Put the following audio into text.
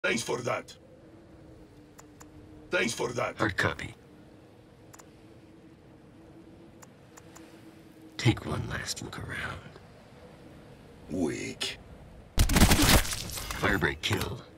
Thanks for that. Thanks for that. Hard copy. Take one last look around. Weak. Firebreak kill.